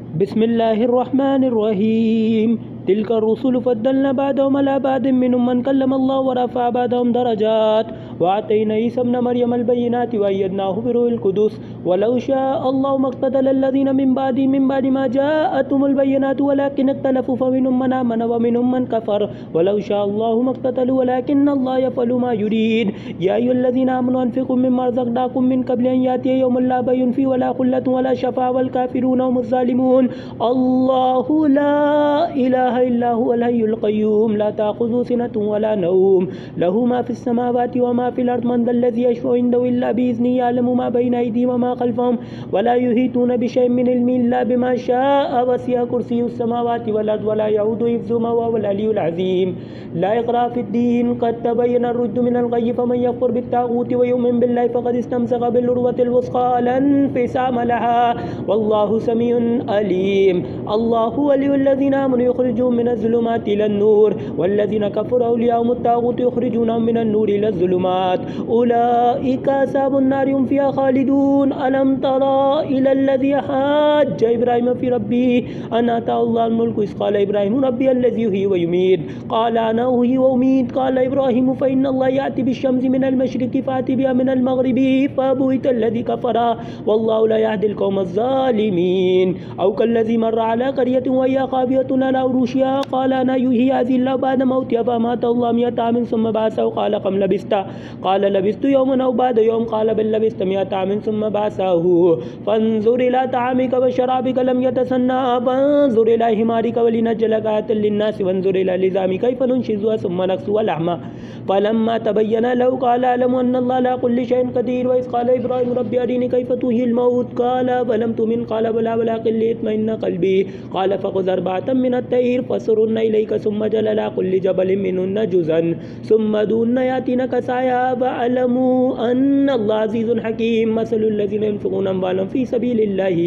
بسم الله الرحمن الرحيم. تلك الرسل فضلنا بعضهم على بعض منهم من كلم الله ورفع بعضهم درجات وآتينا عيسى ابن مريم البينات وأيدناه بروح القدس ولو شاء الله ما اقتتل الذين من بعد ما جاءتهم البينات ولكن اختلفوا فمنهم من آمن ومنهم من كفر ولو شاء الله ما اقتتلوا ولكن الله يفعل ما يريد. يا أيها الذين آمنوا أنفقوا مما رزقناكم من قبل أن يأتي يوم لا بيع فيه ولا خلة ولا شفاعة والكافرون هم الظالمون. الله لا إله إلا هو الحي القيوم لا تأخذه سنة ولا نوم له ما في السماوات وما في الأرض من ذا الذي يشفع عنده إلا بإذنه يعلم ما بين أيديهم وما خلفهم ولا يحيطون بشيء من علمه إلا بما شاء وسع كرسيه السماوات والأرض ولا يؤوده حفظهما وهو العلي العظيم. لا إكراه في الدين قد تبين الرشد من الغي فمن يكفر بالطاغوت ويؤمن بالله فقد استمسك بالعروة الوثقى لا انفصام لها والله سميع عليم. الله ولي الذين آمنوا يخرجهم من الظلمات إلى النور والذين كفروا أولياءهم الطاغوت يخرجونهم من النور إلى الظلمات أولئك أصحاب النار هم فيها خالدون. ألم ترى إلى الذي حاج إبراهيم في ربه أن آتاه الله الملك إذ قال إبراهيم ربي الذي يحيي ويميت قال أنا أحيي وأميت قال إبراهيم فإن الله يأتي بالشمس من المشرق فأتي بها من المغرب فبهت الذي كفر والله لا يهدي القوم الظالمين. أو كالذي مر على قرية وهي خاوية على عروشها قال أنا يحيي هذه الله بعد موتها فأماته الله 100 عام ثم بعثه قال كم لبثت قال لبثت يوما أو بعد يوم قال بل لبثت 100 عام ثم بعثه فانظر إلى طعامك وشرابك لم يتسنى فانظر إلى حمارك ولنجعلك آية للناس وانظر إلى العظام كيف ننشزها ثم نكسوها لحما فلما تبين له قال أعلم أن الله على كل شيء قدير. وإذ قال إبراهيم ربي أرني كيف تحيي الموت قال فلم تؤمن قال بلى ولكن ليطمئن قلبي قال فخذ 4 من الطير فصرن إليك ثم اجعل على كل جبل منهن جزءا ثم دون يأتينك سعيا فاعلموا أن الله عزيز حكيم. مثل الذين ينفقون أموالهم في سبيل الله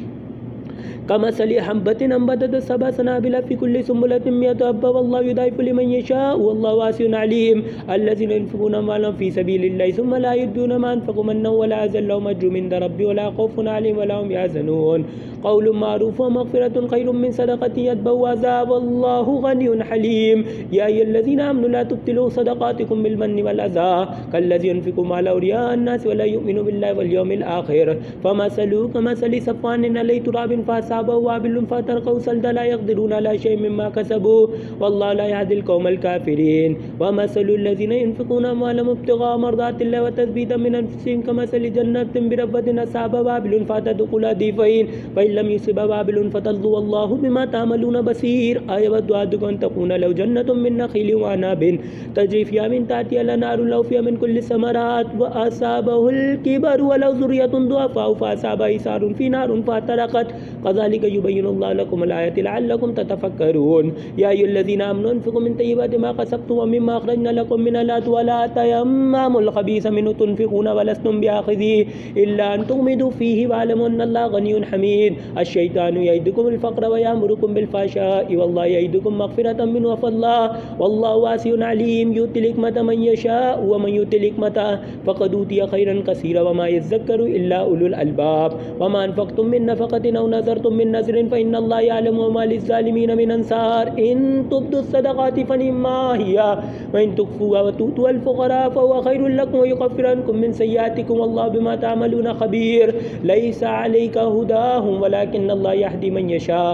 كمثل حبة أنبتت 7 سنابل في كل سنبلة 100 حبة والله يضاعف لمن يشاء والله واسع عليم. الذين ينفقون أموالهم في سبيل الله ثم لا يجدون ما أنفقوا منا ولا أذى لهم أجر عند ربهم ولا خوف عليهم ولا هم يحزنون. قول معروف ومغفرة خير من صدقة يتبعها أذى والله غني حليم. يا أيها الذين آمنوا لا تبطلوا صدقاتكم بالمن والأذى كالذي ينفق ماله رئاء الناس ولا يؤمن بالله واليوم الآخر فمثله كمثل صفوان عليه تراب فأصابه وابل فتركه صلدا لا يقدرون على شيء مما كسبوا والله لا يهدي القوم الكافرين. ومثل الذين ينفقون أموالهم ابتغاء مرضات الله وتثبيتا من أنفسهم كمثل جنة بربوة أصابها وابل فتدخلها ضيفين فإن لم يصبها وابل فتلظى والله بما تعملون بصير. أيود أحدكم أن تكون له جنة من نخيل وأعناب تجري فيها من تحتها الأنهار له فيها من كل الثمرات وأصابه الكبر وله ذرية ضعفاء فأصابها إعصار في نار فاحترقت كذلك يبين الله لكم الآيات لعلكم تتفكرون. يا أيها الذين آمنوا انفقوا من طيبات ما كسبتم ومما أخرجنا لكم من الأرض ولا تيمموا الخبيث منه تنفقون ولستم بآخذيه إلا أن تغمضوا فيه واعلموا أن الله غني حميد. الشيطان يعدكم الفقر ويأمركم بالفحشاء والله يعدكم مغفرة منه وفضلا والله واسع عليم. يؤتي الحكمة من يشاء ومن يؤتي الحكمة فقد أوتي خيرا كثيرا وما يذكر إلا أولو الألباب. وما أنفقتم من نفقة أو نذرتم من نذر فإن الله يعلم وما للظالمين من أنصار. إن تبدوا الصدقات فنعما هي وإن تخفوها وتؤتوا الفقراء فهو خير لكم ويكفر عنكم من سيئاتكم والله بما تعملون خبير. ليس عليك هداهم ولكن الله يهدي من يشاء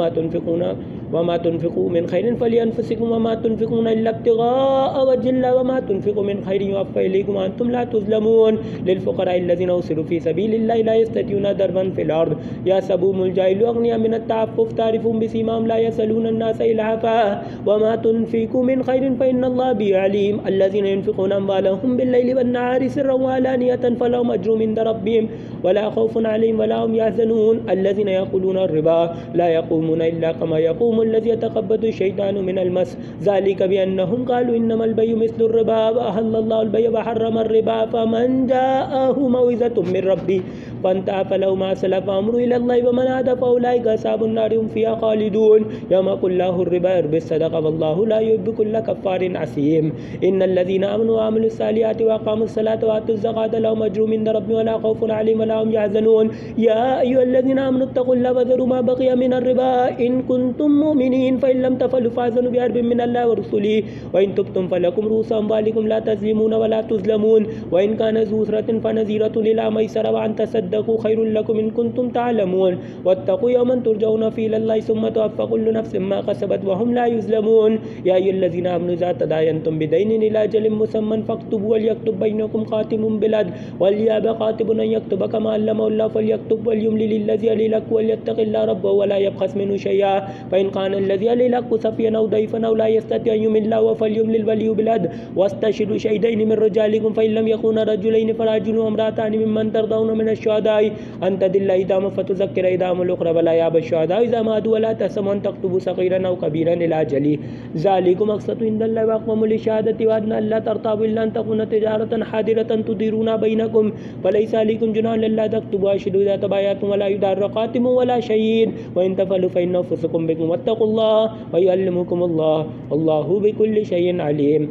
وما تنفقوا من خير فلأنفسكم وما تنفقون إلا ابتغاء وجه الله وما تنفقوا من خير يوفى إليكم وأنتم لا تظلمون. للفقراء الذين أوصلوا في سبيل الله لا يستطيعون ضربا في الأرض يحسبهم الجاهل أغنياء من التعفف تعرفهم بسيماهم لا يسألون الناس إلحافا وما تنفقوا من خير فإن الله به عليم. الذين ينفقون أموالهم بالليل والنهار سرا وعلانية فلهم أجر عند ربهم ولا خوف عليهم ولا هم يحزنون. الذين يأكلون الربا لا يقومون إلا كما يقوم الذي يتخبط الشيطان من المس ذلك بأنهم قالوا إنما البيع مثل الربا وأحل الله البيع وحرم الربا فمن جاءه موعظة من ربه فانتهى فله ما سلف أمره إلى الله ومن هذا فأولئك أصحاب النار هم فيها خالدون يمحق الله الربا ويربي الصدقة والله لا يحب كل كفار عصيم إن الذين آمنوا وعملوا الصالحات وأقاموا الصلاة وآتوا الزكاة لهم أجر عند ربهم ولا خوف عليهم ولا هم يحزنون يا أيها الذين آمنوا اتقوا الله وذروا ما بقي من الربا إن كنتم مؤمنين فإن لم تفعلوا فأذنوا بحرب من الله ورسوله وإن تبتم فلكم رؤوس أموالكم لا تظلمون ولا تظلمون وإن كان ذو عسرة فنظيرة إلى ميسرة وأن تصدقوا خير لكم إن كنتم تعلمون واتقوا يوما ترجعون فيه إلى الله ثم توفى كل نفس ما كسبت وهم لا يظلمون يا أيها الذين آمنوا إذا تداينتم بدين إلى أجل مسمى فاكتبوا وليكتب بينكم خاتم بالعدل وليأبى كاتب أن يكتب كما علمه الله فليكتب وليملل الذي عليه الحق وليتق الله ربه ولا يبخس منه شيئا فإن كان الذي عليه الحق سفيا أو ضعيفا أو لا يستطيع أن يمل فليملل ولي بالعدل واستشهدوا شهيدين من رجالكم فإن لم يكونا رجلين فرجل وامرأتان ممن ترضون من الشهداء أن تضل إحداهما فتذكر إحداهما الأخرى ولا يأبى الشهداء إذا ماتوا ولا تحسبوا أن تكتبوا صغيرا أو كبيرا إلى أجله ذلكم أقسط عند الله وأقوم للشهادة وأدنى ألا ترتابوا إلا أن تكون تجارة حاضرة تديرون بينكم فليس عليكم جناح ألا تكتبوا أشهدوا إذا تبايعتم ولا يضار قاتم ولا شهيد وإن تفعلوا فإن أنفسكم بكم واتقوا الله ويعلمكم الله والله بكل شيء عليم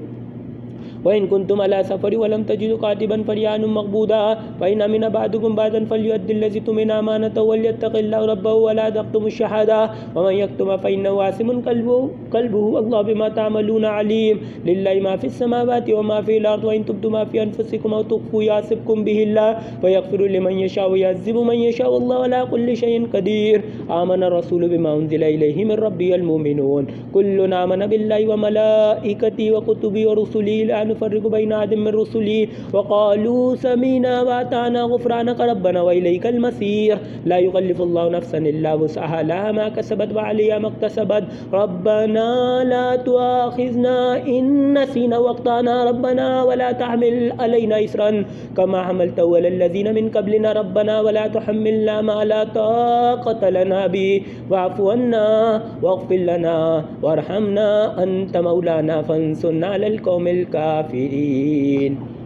وإن كنتم على سفر ولم تجدوا كاتبا فرهان مقبوضا فإن أمن بعضكم بعضا فليؤدي الذي اؤتمن أمانته وليتق الله ربه ولا تكتموا الشهادة ومن يكتمها فإنه آثم قلبه الله بما تعملون عليم لله ما في السماوات وما في الأرض وإن تبدوا ما في أنفسكم أو تخفوا يحاسبكم به الله فيغفر لمن يشاء ويعذب من يشاء والله على كل شيء قدير آمن الرسول بما أنزل إليه من ربه المؤمنون كل آمن بالله وملائكته وكتبه ورسله لا نفرق بين أحد من رسله وقالوا سمعنا وأطعنا غفرانك ربنا وإليك المصير لا يكلف الله نفسا إلا وسعها لها ما كسبت وعليها ما اكتسبت ربنا لا تؤاخذنا إن نسينا واخطأنا ربنا ولا تحمل علينا إصرا كما حملته على الذين من قبلنا ربنا ولا تحملنا ما لا طاقة لنا به واعف عنا واغفر لنا وارحمنا أنت مولانا فانصرنا على القوم الكافرين